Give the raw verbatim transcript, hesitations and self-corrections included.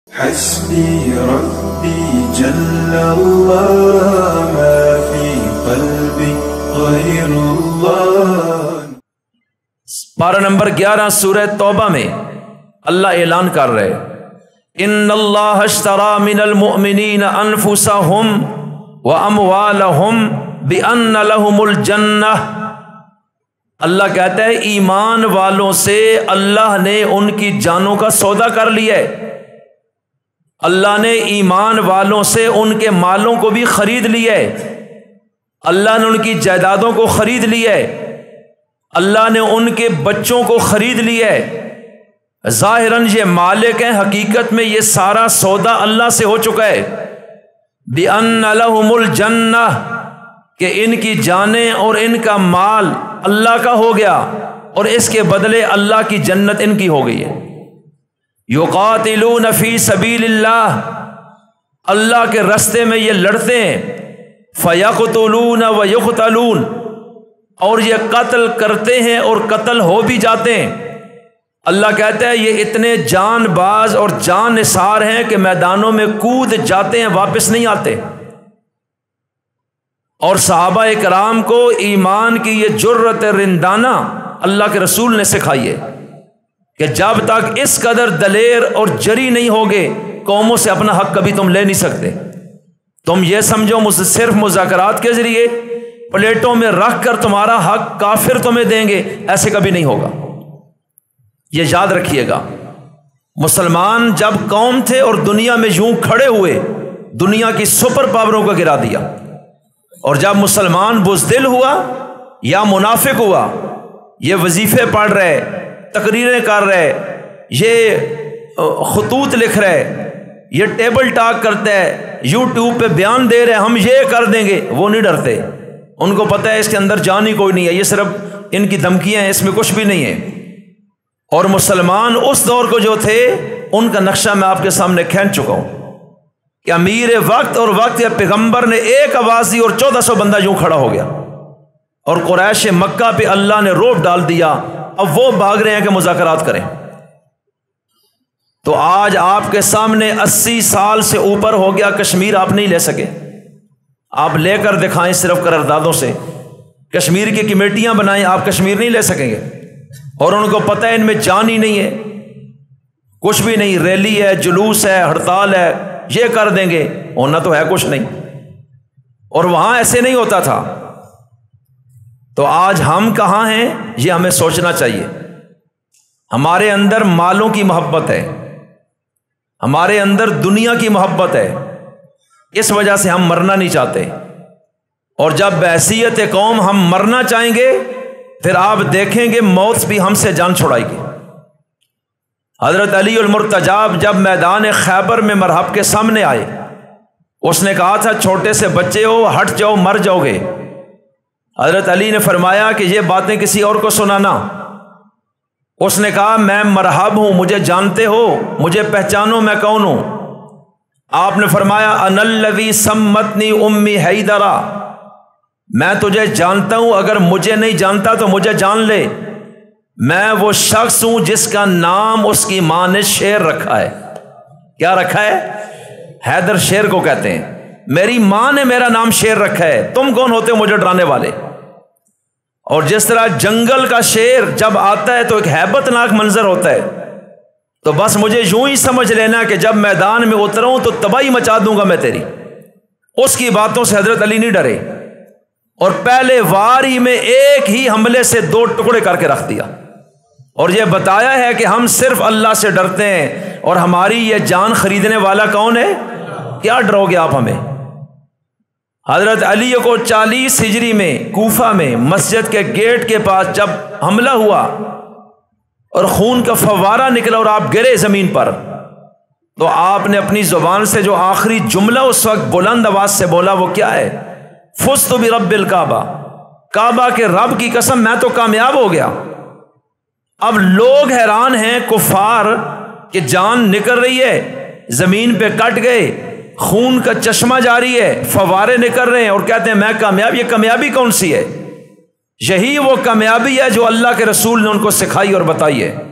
حسبي ربي جل الله ما في قلبي غير الله۔ پارہ نمبر گیارہ سورہ توبہ میں اللہ اعلان کر رہے ان اللہ اشترى من المؤمنین انفسهم واموالهم بان لهم الجنہ۔ اللہ کہتا ہے ایمان والوں سے اللہ نے ان کی جانوں کا سودا کر لیا ہے۔ اللہ نے ایمان والوں سے ان کے مالوں کو بھی خرید لیا ہے، اللہ نے ان کی جائیدادوں کو خرید لیا ہے، اللہ نے ان کے بچوں کو خرید لیا ہے۔ ظاہراً یہ مالک ہیں، حقیقت میں یہ سارا سودا اللہ سے ہو چکا ہے۔ بِأَنَّ لَهُمُ الْجَنَّةِ کہ ان کی جانیں اور ان کا مال اللہ کا ہو گیا اور اس کے بدلے اللہ کی جنت ان کی ہو گئی ہے۔ یقاتلون فی سبیل اللہ، اللہ کے راستے میں یہ لڑتے ہیں، فیقتلون ویقتلون اور یہ قتل کرتے ہیں اور قتل ہو بھی جاتے ہیں۔ اللہ کہتا ہے یہ اتنے جان باز اور جان نثار ہیں کہ میدانوں میں کود جاتے ہیں، واپس نہیں آتے۔ اور صحابہ کرام کو ایمان کی یہ جرت رندانہ اللہ کے رسول نے سکھائی ہے کہ جب تک اس قدر دلیر اور جری نہیں ہوگے قوموں سے اپنا حق کبھی تم لے نہیں سکتے۔ تم یہ سمجھو مجھ سے صرف مذاکرات کے ذریعے پلیٹوں میں رکھ کر تمہارا حق کافر تمہیں دیں گے، ایسے کبھی نہیں ہوگا۔ یہ یاد رکھیے گا، مسلمان جب قوم تھے اور دنیا میں یوں کھڑے ہوئے، دنیا کی سپر پاوروں کو گرا دیا، اور جب مسلمان بزدل ہوا یا منافق ہوا، یہ وظیفے پڑھ رہے، تقریریں کر رہے، یہ خطوط لکھ رہے، یہ ٹیبل ٹاک کرتا ہے، یوٹیوب پہ بیان دے رہے ہم یہ کر دیں گے، وہ نہیں ڈرتے، ان کو پتہ ہے اس کے اندر جان ہی کوئی نہیں ہے، یہ صرف ان کی دھمکیاں ہیں، اس میں کچھ بھی نہیں ہے۔ اور مسلمان اس دور کو جو تھے ان کا نقشہ میں آپ کے سامنے کھینچ چکا ہوں کہ امیر وقت اور وقت یا پیغمبر نے ایک آواز دی اور چودہ سو بندہ یوں کھڑا ہو گیا، اور قریش مکہ پہ اللہ نے روب ڈال دیا، اب وہ بھاگ رہے ہیں کہ مذاکرات کریں۔ تو آج آپ کے سامنے اسی سال سے اوپر ہو گیا، کشمیر آپ نہیں لے سکے، آپ لے کر دکھائیں صرف قراردادوں سے، کشمیر کی کمیٹیاں بنائیں، آپ کشمیر نہیں لے سکیں گے، اور ان کو پتہ ہے ان میں جان ہی نہیں ہے، کچھ بھی نہیں، ریلی ہے، جلوس ہے، ہڑتال ہے، یہ کر دیں گے، ہونا تو ہے کچھ نہیں، اور وہاں ایسے نہیں ہوتا تھا۔ تو آج ہم کہاں ہیں یہ ہمیں سوچنا چاہیے۔ ہمارے اندر مالوں کی محبت ہے، ہمارے اندر دنیا کی محبت ہے، اس وجہ سے ہم مرنا نہیں چاہتے، اور جب بحیثیت قوم ہم مرنا چاہیں گے پھر آپ دیکھیں گے موت بھی ہم سے جان چھڑائے گی۔ حضرت علی المرتجاب جب میدان خیبر میں مرحب کے سامنے آئے، اس نے کہا تھا چھوٹے سے بچے ہو، ہٹ جاؤ، مر جاؤ گے۔ حضرت علی نے فرمایا کہ یہ باتیں کسی اور کو سنانا۔ اس نے کہا میں مرحب ہوں، مجھے جانتے ہو، مجھے پہچانو میں کون ہوں؟ آپ نے فرمایا انا الذی سمتنی امی حیدرہ، میں تجھے جانتا ہوں، اگر مجھے نہیں جانتا تو مجھے جان لے، میں وہ شخص ہوں جس کا نام اس کی ماں نے شیر رکھا ہے۔ کیا رکھا ہے؟ حیدر شیر کو کہتے ہیں، میری ماں نے میرا نام شیر رکھا ہے، تم کون ہوتے ہو مجھے ڈرانے والے؟ اور جس طرح جنگل کا شیر جب آتا ہے تو ایک ہیبت ناک منظر ہوتا ہے، تو بس مجھے یوں ہی سمجھ لینا کہ جب میدان میں اتروں تو تباہی مچا دوں گا میں تیری۔ اس کی باتوں سے حضرت علی نہیں ڈرے، اور پہلے وار ہی میں ایک ہی حملے سے دو ٹکڑے کر کے رکھ دیا، اور یہ بتایا ہے کہ ہم صرف اللہ سے ڈرتے ہیں، اور ہماری یہ جان خریدنے والا کون ہے؟ کیا ڈرو گے آپ ہمیں؟ حضرت علی کو چالیس ہجری میں کوفہ میں مسجد کے گیٹ کے پاس جب حملہ ہوا اور خون کا فوارہ نکلا اور آپ گرے زمین پر، تو آپ نے اپنی زبان سے جو آخری جملہ اس وقت بلند آواز سے بولا وہ کیا ہے؟ فزت برب الکعبہ، کعبہ کے رب کی قسم میں تو کامیاب ہو گیا۔ اب لوگ حیران ہیں کفار کہ جان نکل رہی ہے، زمین پہ کٹ گئے، خون کا چشمہ جاری ہے، فوارے نکل رہے ہیں، اور کہتے ہیں میں کامیاب۔ یہ کامیابی کون سی ہے؟ یہی وہ کامیابی ہے جو اللہ کے رسول نے ان کو سکھائی اور بتائی ہے۔